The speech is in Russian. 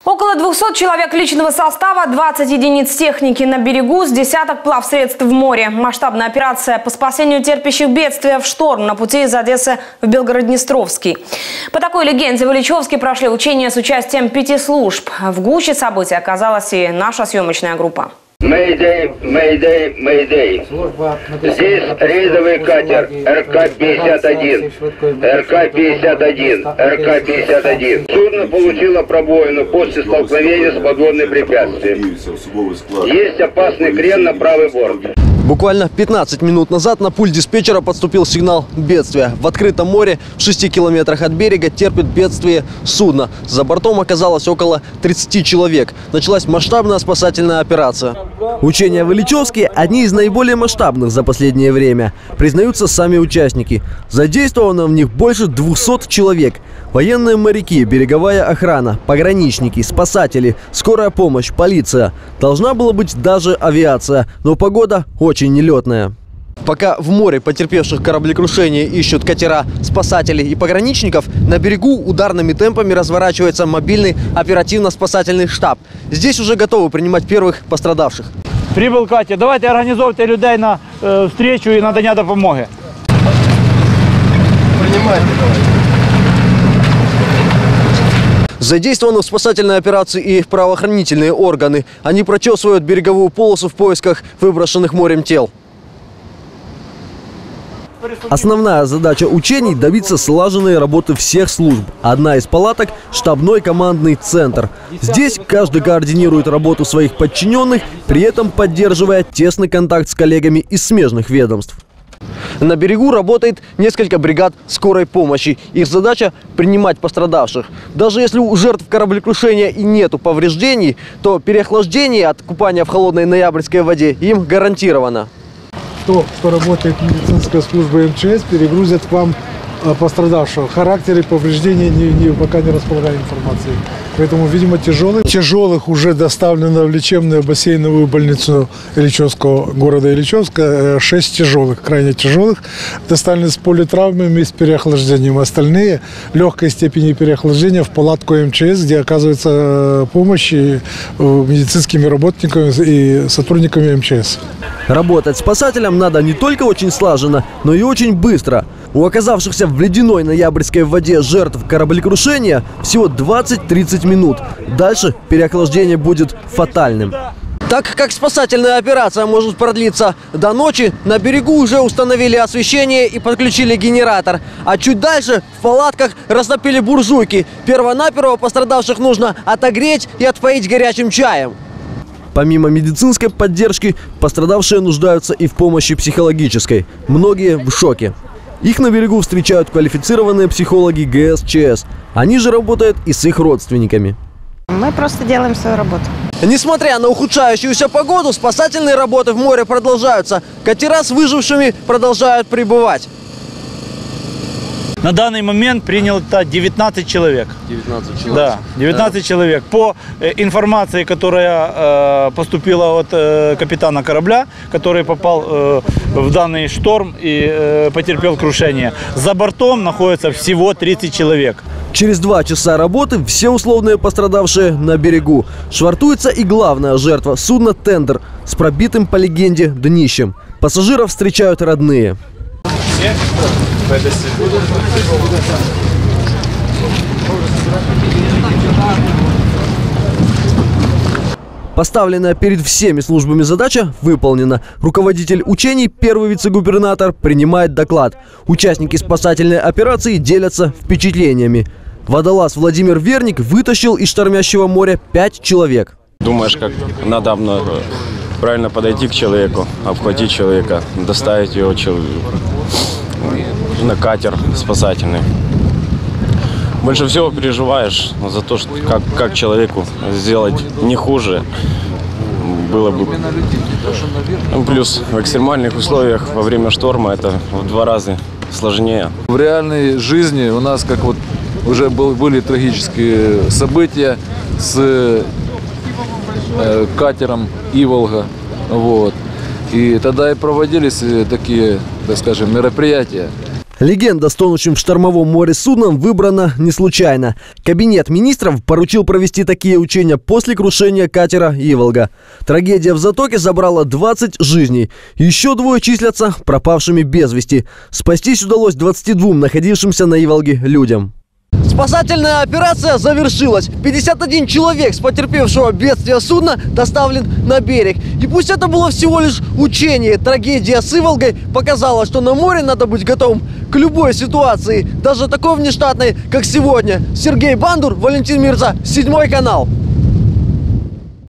Около 200 человек личного состава, 20 единиц техники на берегу, с десяток плавсредств в море. Масштабная операция по спасению терпящих бедствия в шторм на пути из Одессы в Белгород-Днестровский. По такой легенде в Ильичевске прошли учения с участием 5 служб. В гуще событий оказалась и наша съемочная группа. Мэйдэй, мэйдэй, мэйдэй. Здесь рейдовый катер РК-51, РК-51, РК-51. Судно получило пробоину после столкновения с подводным препятствием. Есть опасный крен на правый борт. Буквально 15 минут назад на пульт диспетчера поступил сигнал бедствия. В открытом море в 6 километрах от берега терпит бедствие судно. За бортом оказалось около 30 человек. Началась масштабная спасательная операция. Учения в Ильичевске – одни из наиболее масштабных за последнее время. Признаются сами участники. Задействовано в них больше 200 человек. Военные моряки, береговая охрана, пограничники, спасатели, скорая помощь, полиция. Должна была быть даже авиация, но погода очень нелетная. Пока в море потерпевших кораблекрушение ищут катера, спасателей и пограничников, на берегу ударными темпами разворачивается мобильный оперативно-спасательный штаб. Здесь уже готовы принимать первых пострадавших. Прибыл катер. Давайте организовывайте людей на встречу и надання допомоги. Принимайте. Задействованы в спасательной операции и правоохранительные органы. Они прочесывают береговую полосу в поисках выброшенных морем тел. Основная задача учений – добиться слаженной работы всех служб. Одна из палаток – штабной командный центр. Здесь каждый координирует работу своих подчиненных, при этом поддерживая тесный контакт с коллегами из смежных ведомств. На берегу работает несколько бригад скорой помощи. Их задача – принимать пострадавших. Даже если у жертв кораблекрушения и нету повреждений, то переохлаждение от купания в холодной ноябрьской воде им гарантировано. Кто работает в медицинской службе МЧС, перегрузят к вам пострадавшего. Характеры повреждений пока не располагаю информацией. Поэтому, видимо, тяжелых уже доставлено в лечебную бассейновую больницу Ильичевского, города Ильичевска. 6 тяжелых, крайне тяжелых, доставлены с политравмами, с переохлаждением. Остальные легкой степени переохлаждения в палатку МЧС, где оказывается помощь медицинскими работниками и сотрудниками МЧС. Работать спасателям надо не только очень слаженно, но и очень быстро. У оказавшихся в ледяной ноябрьской воде жертв кораблекрушения всего 20-30 минут. Дальше переохлаждение будет фатальным. Так как спасательная операция может продлиться до ночи, на берегу уже установили освещение и подключили генератор. А чуть дальше в палатках растопили буржуйки. Перво-наперво пострадавших нужно отогреть и отпоить горячим чаем. Помимо медицинской поддержки, пострадавшие нуждаются и в помощи психологической. Многие в шоке. Их на берегу встречают квалифицированные психологи ГСЧС. Они же работают и с их родственниками. Мы просто делаем свою работу. Несмотря на ухудшающуюся погоду, спасательные работы в море продолжаются. Катера с выжившими продолжают прибывать. На данный момент принято 19 человек. 19 человек? Да, 19 человек. По информации, которая поступила от капитана корабля, который попал в данный шторм и потерпел крушение, за бортом находится всего 30 человек. Через 2 часа работы все условные пострадавшие на берегу. Швартуется и главная жертва – судно «Тендер» с пробитым, по легенде, днищем. Пассажиров встречают родные. Поставленная перед всеми службами задача выполнена. Руководитель учений, первый вице-губернатор, принимает доклад. Участники спасательной операции делятся впечатлениями. Водолаз Владимир Верник вытащил из штормящего моря 5 человек. Думаешь, как надо правильно подойти к человеку, обхватить человека, доставить его на катер спасательный. Больше всего переживаешь за то, что как человеку сделать не хуже было бы. Плюс в экстремальных условиях во время шторма это в 2 раза сложнее. В реальной жизни у нас как вот уже были трагические события с катером «Иволга». Вот. И тогда и проводились такие, так скажем, мероприятия. Легенда с тонущим в штормовом море судном выбрана не случайно. Кабинет министров поручил провести такие учения после крушения катера «Иволга». Трагедия в затоке забрала 20 жизней. Еще 2 числятся пропавшими без вести. Спастись удалось 22 находившимся на «Иволге» людям. Спасательная операция завершилась. 51 человек с потерпевшего бедствия судна доставлен на берег. И пусть это было всего лишь учение, трагедия с «Иволгой» показала, что на море надо быть готовым к любой ситуации, даже такой внештатной, как сегодня. Сергей Бандур, Валентин Мирза, 7 канал.